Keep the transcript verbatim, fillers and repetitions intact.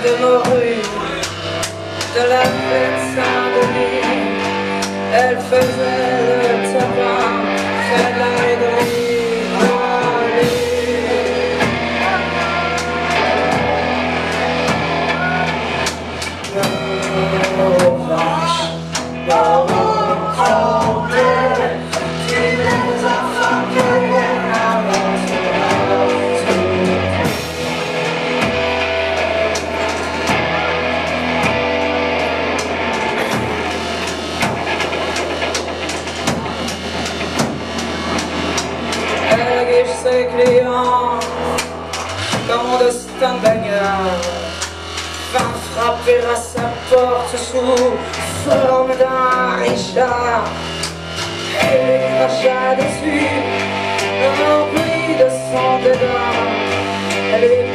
de morue de la fête Saint-Denis. Elle faisait le tapin, fait de la hydraulique. Nos vaches, nos trompettes, tu les as fuckées avant ce Elle guiche ses clients comme de stand bagnard, vint frapper à sa porte sous forme d'un Richard. Et lui cracha dessus, rempli de son dédain. Elle lui